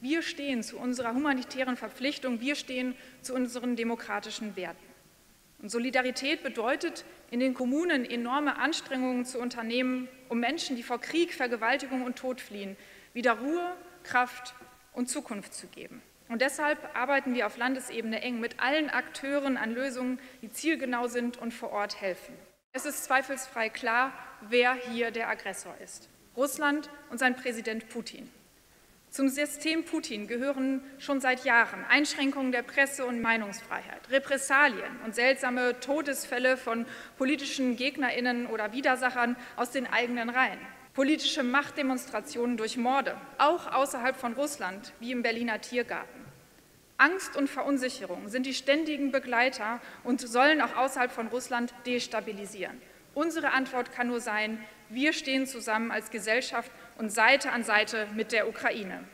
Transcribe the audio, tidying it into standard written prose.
Wir stehen zu unserer humanitären Verpflichtung, wir stehen zu unseren demokratischen Werten. Und Solidarität bedeutet, in den Kommunen enorme Anstrengungen zu unternehmen, um Menschen, die vor Krieg, Vergewaltigung und Tod fliehen, wieder Ruhe, Kraft und Zukunft zu geben. Und deshalb arbeiten wir auf Landesebene eng mit allen Akteuren an Lösungen, die zielgenau sind und vor Ort helfen. Es ist zweifelsfrei klar, wer hier der Aggressor ist: Russland und sein Präsident Putin. Zum System Putin gehören schon seit Jahren Einschränkungen der Presse- und Meinungsfreiheit, Repressalien und seltsame Todesfälle von politischen GegnerInnen oder Widersachern aus den eigenen Reihen, politische Machtdemonstrationen durch Morde, auch außerhalb von Russland, wie im Berliner Tiergarten. Angst und Verunsicherung sind die ständigen Begleiter und sollen auch außerhalb von Russland destabilisieren. Unsere Antwort kann nur sein: Wir stehen zusammen als Gesellschaft und Seite an Seite mit der Ukraine.